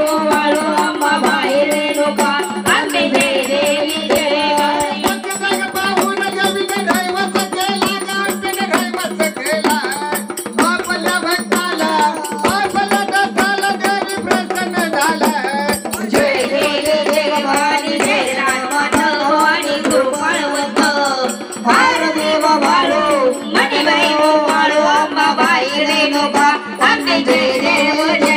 वाळू अंबा बाई रेणुका आंबे जय देवी जय पंचजग पाहून देवीने दैवत केला गावठीने दैवत केला आपल्या भक्ताला आपल्या दासाला देवी प्रसन्न झाला जय जय जय भवानी जय राजमाता भवानी कृपाळवंत भारदेव वाळू मणिबाई वाळू अंबा बाई रेणुका आंबे जय देव जय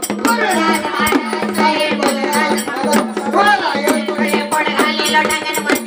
Lord,